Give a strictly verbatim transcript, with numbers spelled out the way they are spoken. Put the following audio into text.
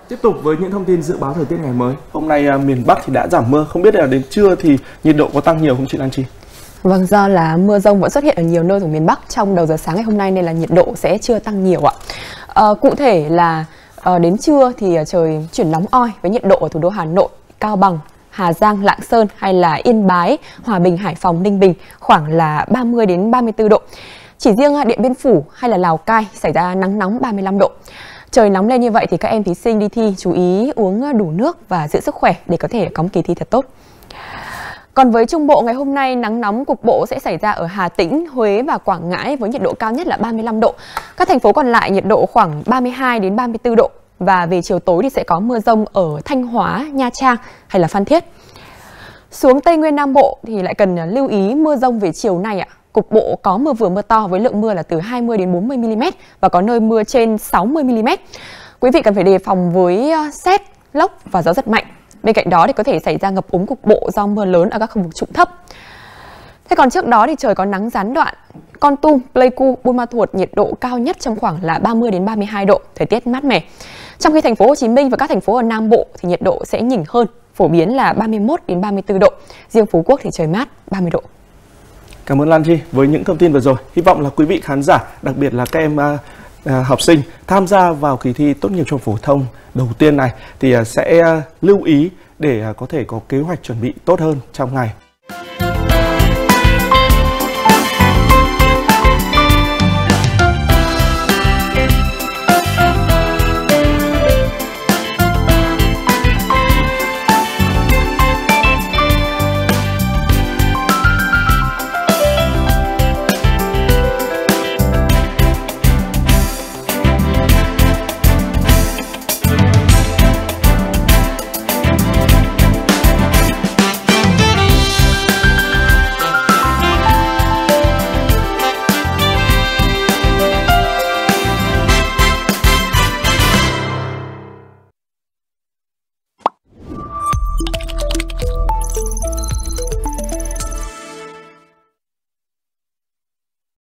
Tiếp tục với những thông tin dự báo thời tiết ngày mới. Hôm nay à, miền Bắc thì đã giảm mưa, không biết là đến trưa thì nhiệt độ có tăng nhiều không chị Lan Chi? Vâng, do là mưa rông vẫn xuất hiện ở nhiều nơi của miền Bắc trong đầu giờ sáng ngày hôm nay nên là nhiệt độ sẽ chưa tăng nhiều ạ. À, cụ thể là à, đến trưa thì trời chuyển nóng oi với nhiệt độ ở thủ đô Hà Nội, Cao Bằng, Hà Giang, Lạng Sơn hay là Yên Bái, Hòa Bình, Hải Phòng, Ninh Bình khoảng là ba mươi đến ba mươi tư độ. Chỉ riêng Điện Biên Phủ hay là Lào Cai xảy ra nắng nóng ba mươi lăm độ. Trời nóng lên như vậy thì các em thí sinh đi thi chú ý uống đủ nước và giữ sức khỏe để có thể có một kỳ thi thật tốt. Còn với Trung Bộ ngày hôm nay, nắng nóng cục bộ sẽ xảy ra ở Hà Tĩnh, Huế và Quảng Ngãi với nhiệt độ cao nhất là ba mươi lăm độ. Các thành phố còn lại nhiệt độ khoảng ba mươi hai đến ba mươi tư độ. Và về chiều tối thì sẽ có mưa rông ở Thanh Hóa, Nha Trang hay là Phan Thiết. Xuống Tây Nguyên Nam Bộ thì lại cần lưu ý mưa rông về chiều nay ạ. Cục bộ có mưa vừa mưa to với lượng mưa là từ hai mươi đến bốn mươi mi li mét và có nơi mưa trên sáu mươi mi li mét. Quý vị cần phải đề phòng với sét, lốc và gió giật mạnh. Bên cạnh đó thì có thể xảy ra ngập úng cục bộ do mưa lớn ở các khu vực trũng thấp. Thế còn trước đó thì trời có nắng gián đoạn. Kon Tum, Pleiku, Buôn Ma Thuột nhiệt độ cao nhất trong khoảng là ba mươi đến ba mươi hai độ, thời tiết mát mẻ. Trong khi thành phố Hồ Chí Minh và các thành phố ở Nam Bộ thì nhiệt độ sẽ nhỉnh hơn, phổ biến là ba mươi mốt đến ba mươi tư độ. Riêng Phú Quốc thì trời mát ba mươi độ. Cảm ơn Lan Chi với những thông tin vừa rồi. Hy vọng là quý vị khán giả, đặc biệt là các em uh, uh, học sinh tham gia vào kỳ thi tốt nghiệp trung học phổ thông đầu tiên này thì uh, sẽ uh, lưu ý để uh, có thể có kế hoạch chuẩn bị tốt hơn trong ngày.